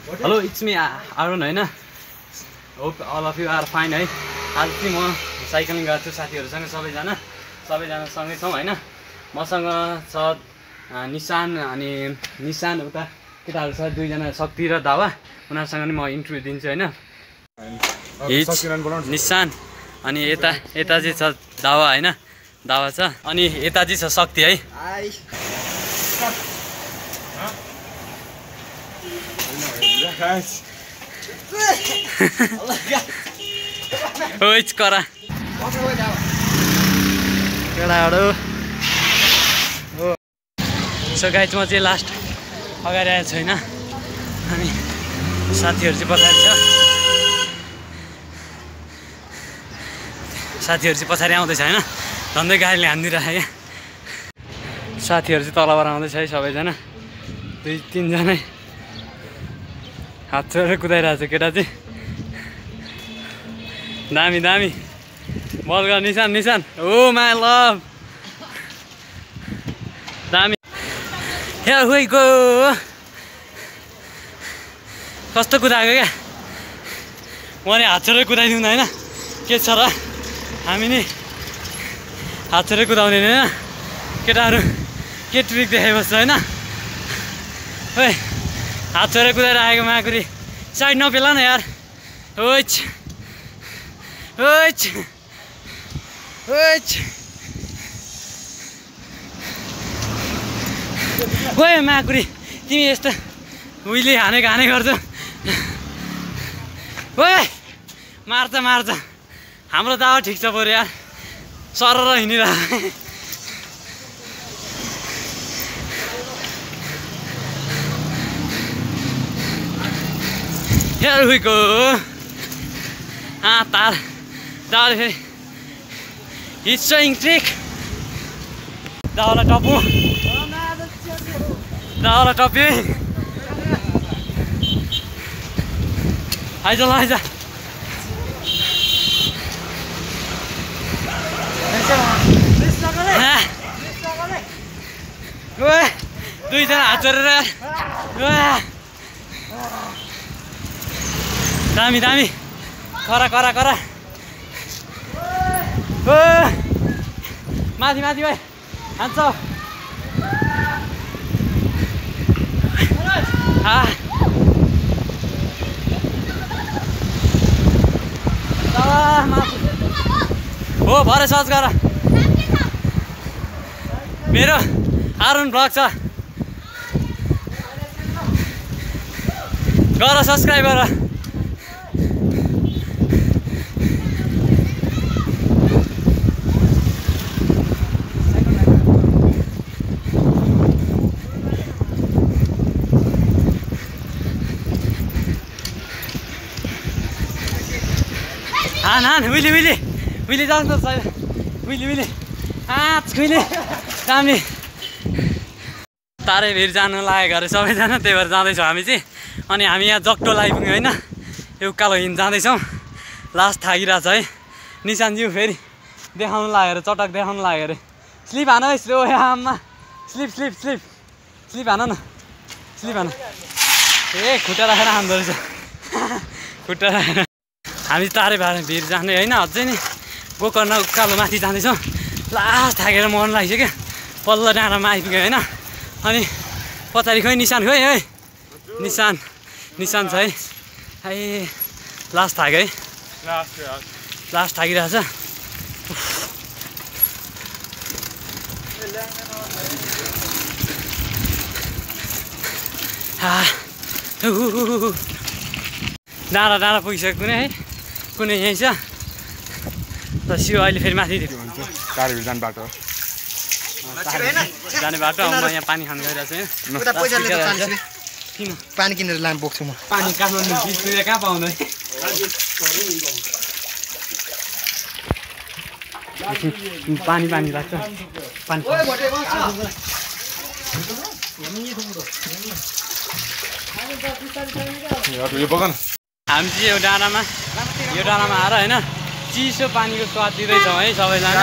Hello, it's me, Arun हैन. Hope all of you are fine है. आज चाहिँ म साइक्लिङ गर्छु साथीहरुसँग सबैजना सँगै छौं हैन. मसँग छ निशान अनि निशान उता केटाहरु छ दुईजना शक्ति र दावा. उनीहरुसँग नि म इन्टरभ्यु दिन्छु हैन. निशान अनि यता चाहिँ छ दावा हैन. दावा छ अनि यता चाहिँ छ शक्ति है. Oits kora. So guys, म चाहिँ लास्ट अगाडि आएको छैन अनि साथीहरु चाहिँ पछाडी छ. साथीहरु चाहिँ पछाडी आउँदैछ हैन. धन्दै गाडीले हान्दिरहेको यहाँ. साथीहरु चाहिँ तलबाट आउँदैछ है सबैजना. 2-3 जना हात छोडेर कुदाइरहेको छ केटा चाहिँ. दामी बल गर निशान. Oh my love. दामी. Here we go. कस्तो कुदाएको क्या. मैले हात छोडेर कुदाइदिउँ हैन. के छ र हामी नि हात छोडेर कुदाउने हैन. केटाहरु के ट्रिक देखाइबस्छ हैन. ओइ हात छोडेर कुदाइरहेको माकुरी. साइड नपेला न यार. ओइच. ओइ माकुरी तिमी यस्तो उइले हाने गर्छौ. ओइ मार्छ हाम्रो दावा ठिक छ बरु यार. सरर हिँडिरा. Here we go. तार फेरि he's showing trick. दावालाई टप्पु. आइज दुईजना हात जोडेर. दामी करा. माथि भाइ हान्छ. हो भरे सर्च गर. मेरो आरुन ब्लग छ. गर सब्स्क्राइब गर. हान विली जान्छ छैन. विली दामी. तारै भेर जानु लागेको अरे सबैजना. त्यही भएर जाँदैछौँ हामी चाहिँ. अनि हामी यहाँ जक्टोल आइपुग्यौँ होइन. यो उकालो हिँड जाँदैछौँ. लास्ट थाकिरहेको छ है. निशानज्यू फेरि देखाउनु लाग्यो अरे. चटक देखाउनु लाग्यो अरे. स्लिप हान है. स्लो आमा. स्लिप हान न. ए खुट्टा राखेर हान्दो रहेछ. खुट्टा राखेर हामी तारै भिर जाने होइन. अझै नि गोकर्ण उकालो माथि जाँदैछौँ. लास्ट थाकेर मर्नु लागिसक्यो. पल्लो डाँडामा आइपुग्यो होइन. अनि पछाडि खोइ निशान है. निशान छ है. लास्ट थाक्यो है. लास्ट थाकिरहेछ. डाँडा पुगिसक्यो है. कुनै यहीँ छ र सियो अहिले फेरि माथि जाने बाटो. म यहाँ पानी खानु गइरहेको छु. किन पानी किनेर लानु बोक्छु म. पानी काठमाडौँ 20 रुपियाँ कहाँ पाउँदैन. पानी लाग्छ. हामी चाहिँ यो डाँडामा आएर होइन चिसो पानीको स्वाद दिँदैछौँ है सबैजना.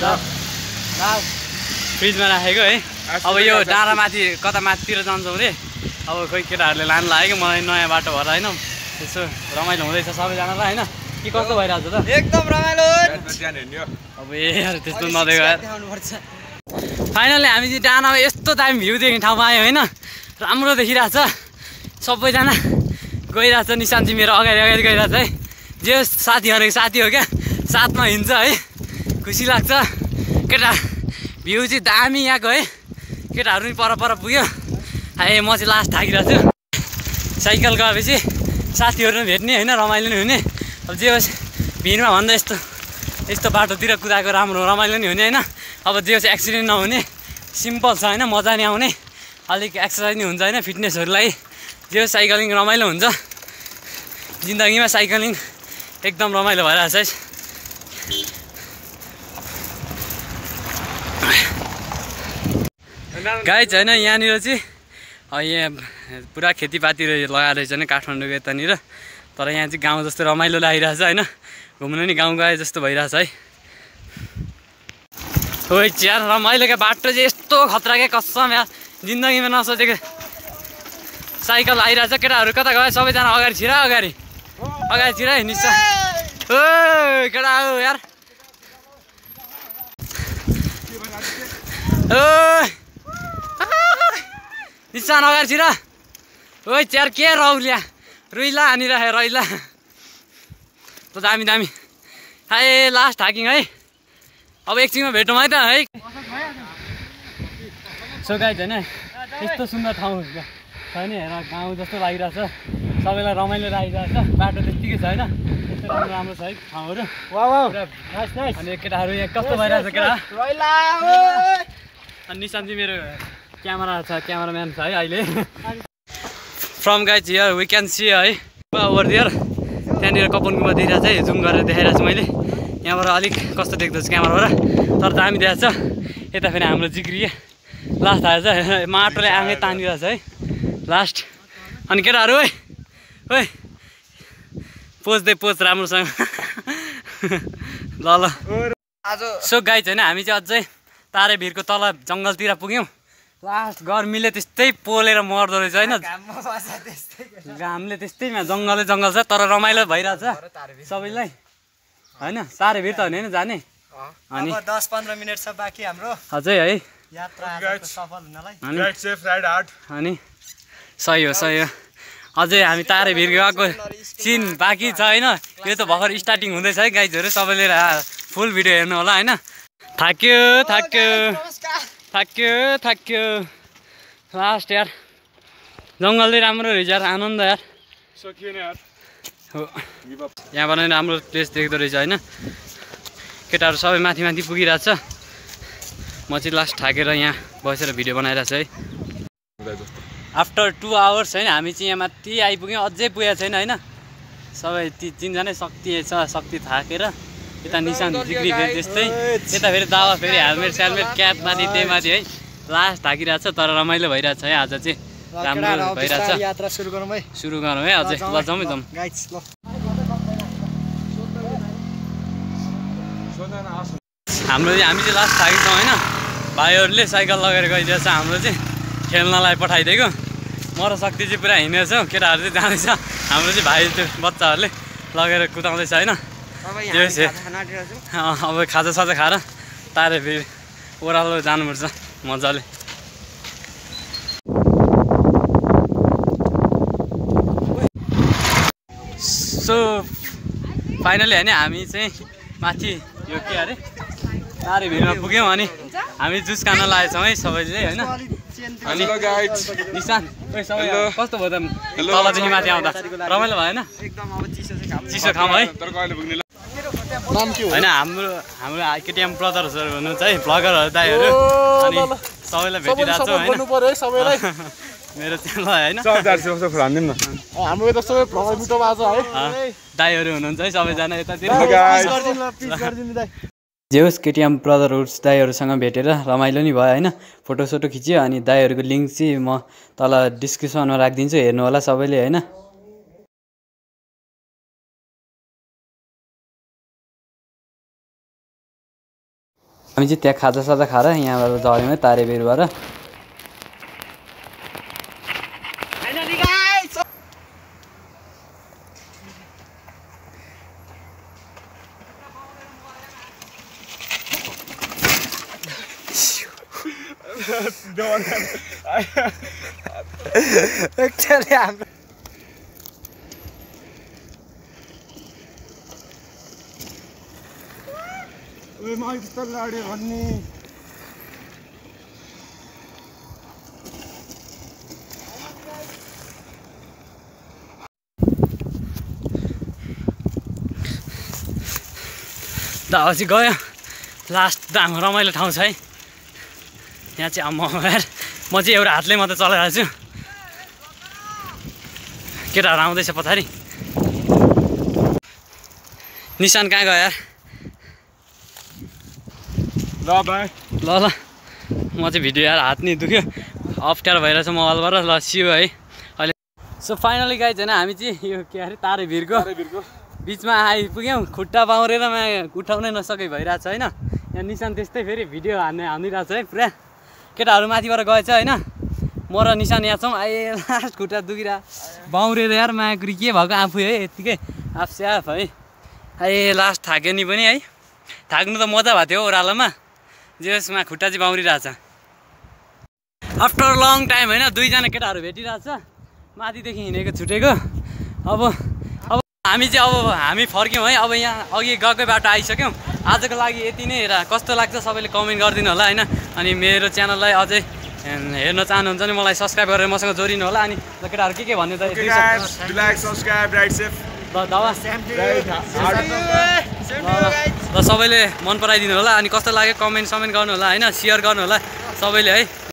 फ्रिजमा राखेको है. अब यो डाँडा माथि कता माथितिर जान्छौँ रे. अब खोइ केटाहरूले लानु लाग्यो कि मलाई नयाँ बाटो भएर होइन यसो रमाइलो हुँदैछ सबैजनालाई होइन के कस्तो भइरहेको छ त एकदम रमाइलो अब यार त्यस्तो नदेऊ यार फाइनली हामी चाहिँ डाँडामा यस्तो दामी भ्यू देख्ने ठाउँमा आयो होइन राम्रो देखिरहेछ सबैजना गइरहेछ निशान चाहिँ मेरो अगाडि अगाडि गइरहेछ है जे साथीहरूको साथी हो क्या साथमा हिँड्छ है खुसी लाग्छ केटा भ्यू चाहिँ दामी यहाँको है केटाहरू पनि पर पुग्यो है म चाहिँ लास्ट थाकिरहेको छु साइकल गएपछि साथीहरू पनि भेट्ने होइन रमाइलो नि हुने अब जे होस् भिडमा भन्दा यस्तो बाटोतिर कुदाएको राम्रो रमाइलो नि हुने होइन अब जे होस् एक्सिडेन्ट नहुने सिम्पल छ होइन मजा नि आउने अलिक एक्सर्साइज नि हुन्छ होइन फिटनेसहरूलाई जे होस् साइक्लिङ रमाइलो हुन्छ जिन्दगीमा साइक्लिङ एकदम रमाइलो भइरहेछ है गाइज होइन यहाँनिर चाहिँ यहाँ पुरा खेतीपाती लगाएर रहेछ होइन काठमाडौँको यतानिर तर यहाँ चाहिँ गाउँ जस्तो रमाइलो लागिरहेछ होइन घुम्नु नि गाउँ गए जस्तो भइरहेछ है ओइ चियार रमाइलोको बाटो चाहिँ यस्तो खतरा क्या कसम यार जिन्दगीमा नसोचेको साइकल आइरहेछ केटाहरू कता गयो सबैजना अगाडि छिरा अगाडि छिरा हिँड्छ ओ केटा हो यार ओ निशान अगाडि छिरा ओइ चियार के रौलिया रुइला हानिराखे रैला त दामी दामी हाय लास्ट हाकिङ है अब एकछिनमा भेटौँ है त है सो गाइज होइन यस्तो सुन्दर ठाउँ छ नि हेर गाउँ जस्तो लागिरहेछ सबैलाई रमाइलो लागिरहेछ बाटो त्यत्तिकै छ होइन यस्तो राम्रो राम्रो छ है ठाउँहरू अनि केटाहरू यहाँ कस्तो भइरहेछ केटा अनि निशान चाहिँ मेरो क्यामेरा छ क्यामेराम्यान छ है अहिले from guys here we can see है ओभर दियर त्यहाँनिर कपनको देखिरहेको छ है जुम गरेर देखाइरहेको छु मैले यहाँबाट अलिक कस्तो देख्दैछ क्यामेराबाट तर दामी देखाएको छ यता फेरि हाम्रो जिग्री लास्ट आएछ माटोले आँगै तानिरहेछ है लास्ट अनि केटाहरू ओइ ओइ पोज राम्रोसँग ल सो गाइज होइन हामी चाहिँ अझै तारेभिरको तल जङ्गलतिर पुग्यौँ लास्ट गर्मीले त्यस्तै पोलेर मर्दो रहेछ होइन घामले त्यस्तैमा जङ्गल छ तर रमाइलो भइरहेछ सबैलाई होइन तारेभिर त होइन जाने अनि 10-15 मिनट छ बाँकी हाम्रो अझै है यात्रा सफल हुनलाई अनि सही हो अझै हामी तारेभिर गएको सिन बाँकी छ होइन यो त भर्खर स्टार्टिङ हुँदैछ है गाइजहरू सबैले फुल भिडियो हेर्नु होला होइन थाक्यो लास्ट यार जङ्गल चाहिँ राम्रो रहेछ यार आनन्द यार हो यहाँबाट नै राम्रो प्लेस देख्दो रहेछ होइन केटाहरू सबै माथि पुगिरहेछ म चाहिँ लास्ट थाकेर यहाँ बसेर भिडियो बनाइरहेको छु है आफ्टर 2 आवर्स होइन हामी चाहिँ यहाँ माथि आइपुग्यौँ अझै पुगेको छैन होइन सबै तिनजनै शक्ति थाकेर यता निशान जिग्री फेरि त्यस्तै यता फेरि दावा फेरि हेलमेट सेलमेट क्याप माथि त्यही माथि है लास्ट थाकिरहेछ तर रमाइलो भइरहेछ है आज चाहिँ राम्रो भइरहेछ यात्रा सुरु गरौँ है अझै ल जाउँ है जाउँ हामी चाहिँ लास्ट थाकेको छौँ होइन भाइहरूले साइकल लगेर गइदिएछ हाम्रो चाहिँ खेल्नलाई पठाइदिएको म र शक्ति चाहिँ पुरा हिँडेको छौँ केटाहरू चाहिँ जाँदैछ हाम्रो चाहिँ भाइ त्यो बच्चाहरूले लगेर कुदाउँदैछ होइन अब खाजासाजा खाएर तारे फेरि ओह्रालो जानुपर्छ मजाले सो फाइनली होइन हामी चाहिँ माथि यो के अरे तारे भिरमा पुग्यौँ अनि हामी जुस खान लागेको छौँ है सबैले होइन अनि निशान कस्तो भयो त तलदेखि माथि आउँदा रमाइलो भएन चिसो खाऊँ है होइन हाम्रो केटिएम ब्रदर्सहरू हुनुहुन्छ है भ्लगरहरू दाइहरू अनि सबैलाई भेटिरहेको छौँ होइन मेरो च्यानल होइन दाइहरू हुनुहुन्छ है सबैजना यतातिर जे होस् केटिएम ब्रदरहुड्स दाइहरूसँग भेटेर रमाइलो नि भयो होइन फोटोसोटो खिच्यो अनि दाइहरूको लिङ्क चाहिँ म तल डिस्क्रिप्सनमा राखिदिन्छु हेर्नु होला सबैले होइन हामी चाहिँ त्यहाँ खाजासाजा खाएर यहाँबाट झऱ्यौँ है तारेभिरबाट एक्चुअली हाम्रो दावाजी गयो लास्ट दाम रमाइलो ठाउँ छ है यहाँ चाहिँ म यार म चाहिँ एउटा हातले मात्रै चलाइरहेको छु केटाहरू आउँदैछ पछाडि निशान कहाँ गयो यार ल भाइ ल ल म चाहिँ भिडियो यार हात नि दुख्यो अप्ठ्यारो भइरहेछ मोबाइलबाट ल सियो है अहिले सो फाइनली गाइज होइन हामी चाहिँ यो के अरे तारे भिरको बिचमा आइपुग्यौँ खुट्टा बाउरेर उठाउनै नसके भइरहेछ होइन यहाँ निशान त्यस्तै फेरि भिडियो हानिरहेको छ है पुरा केटाहरू माथिबाट गएछ होइन म र निशान यहाँ छौँ आए लास्ट खुट्टा दुखिरहेको बाउरेर यार मायाकुरी के भएको आफू है यत्तिकै आफस्याफ है आए लास्ट थाक्यो नि पनि है थाक्नु त मजा भएको थियो ओह्रालोमा जेसमा खुट्टा चाहिँ बाउरिरहेछ आफ्टर लङ टाइम होइन दुईजना केटाहरू भेटिरहेछ माथिदेखि हिँडेको छुटेको अब हामी चाहिँ अब हामी फर्क्यौँ है अब यहाँ अघि गएकै बाटो आइसक्यौँ आजको लागि यति नै कस्तो लाग्छ सबैले कमेन्ट गरिदिनु होला होइन अनि मेरो च्यानललाई अझै हेर्न चाहनुहुन्छ भने मलाई सब्सक्राइब गरेर मसँग जोडिनु होला अनि केटाहरू के भन्ने त ल सबैले मन पराइदिनु होला अनि कस्तो लाग्यो कमेन्ट गर्नु होला होइन सेयर गर्नु होला सबैले है।